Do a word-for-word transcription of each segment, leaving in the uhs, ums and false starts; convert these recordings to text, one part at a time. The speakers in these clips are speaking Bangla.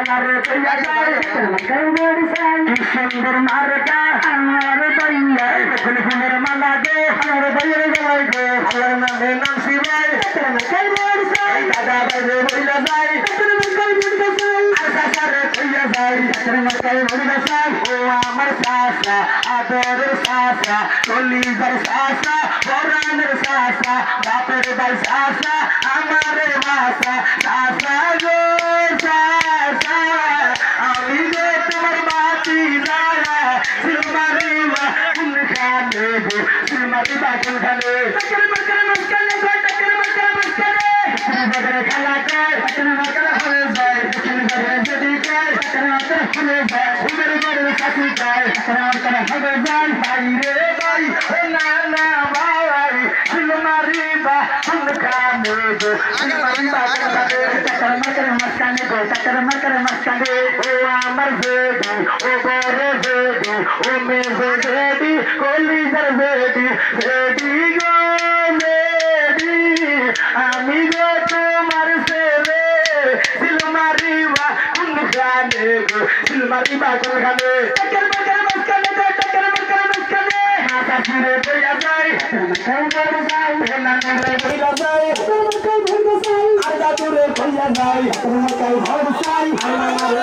মারে কইয়া যায় সুন্দর মার্কা আমার বাইয়া ফুল ফুলের মালা গো আমার বাইয়ের গলায় গো আমার নামে নাম শিবাই দাদা বাইরে বইলা যায় আশা সারে কইয়া যায় ও আমার সাসা আদরের সাসা কলিজার সাসা পরাণের সাসা বাপের ভাই সাসা আমারে মাসা সাসা গো সাসা আমি গো তোমার বাতি যারা সিলমারিবা কোন খানে গো সিলমারিবা কোন খানে টাকার মাকার মাসকানে গো টাকার মাকার মাসকানে বাজারে খেলা কর টাকার মাকার হয়ে যায় টাকার বাজারে যদি কর টাকার মাকার হয়ে যায় উমের বাড়ির সাথী যায় টাকার মাকার হয়ে যায় বাইরে ভাই ও না না ভাই সিলমারিবা কোন খানে গো সিলমারিবা কোন খানে টাকার মাকার মাসকানে গো টাকার মাকার মাসকানে ও আমার বেবি ও বড় বেবি ও মেজো বেবি কলিজার বেবি বেবি গো বেবি আমি গো তোমার ছেলে সিলমারিবা কোন খানে গো সিলমারিবা কোন খানে টাকার মাকার মাসকানে গো টাকার মাকার মাসকানে মাথা ফিরে বইয়া যায় টাকার মাকার যায় না না বইয়া যায় টাকার মাকার যায় আর দাদুরে বইয়া যায় টাকার মাকার ঘর যায় আর মারে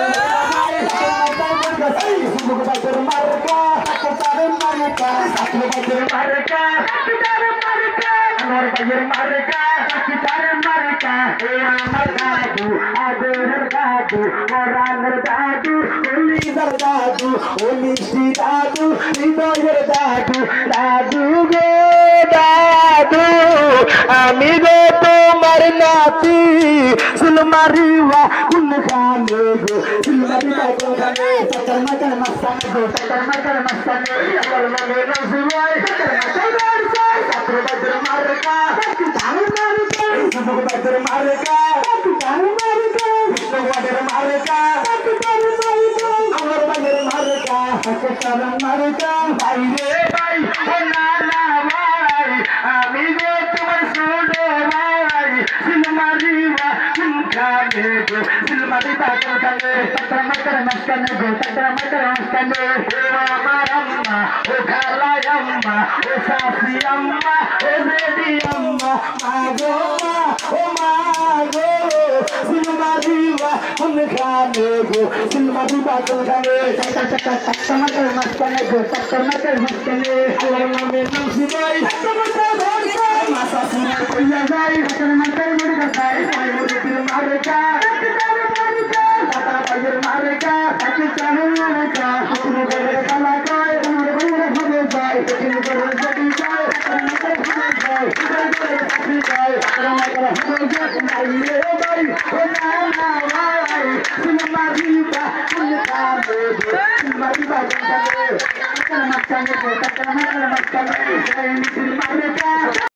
Bater marca, bater marca, bater marca, bater marca, amor bater marca, bater marca, amar dadu, ader dadu, moraner dadu, ulidar dadu, ulishi dadu, lidoyer dadu, dadu go dadu, ami go tomar nati, sulmariwa kun khane go, sulmariwa kun khane, bater marca mastane go, bater marca mastane, amar mane nazwai, bater marca, bater bater marca, bater marca, subu bater marca, bater marca, subu bater marca, bater marca, amar mane marca, bater marca, bhai re bhai, o na na bhai, ami go tomar sudo bhai, silmariwa kun khane go, silmariwa kun khane, bater marca mastane go, bater marca mastane, o amar amma, o khala amma, o sasi amma, o baby amma, mago o mago, silmariwa kun khane go, silmariwa kun khane, bater marca mastane go, bater marca mastane, Allah name nam sibai, bater marca bharsa, masa sina koya jai, bater marca mudga sai, sai mudga marca, bater marca, bater bayer marca, bater marca, apno gore kala kai, amar gore hobe jai, bater gore jadi jai, bater marca hobe jai, bater gore hobe jai, bater marca hobe jai, bhai re bhai, o na na bhai, silmariba kun khane go, silmariba kun khane, bater marca go, bater marca mastane, silmariba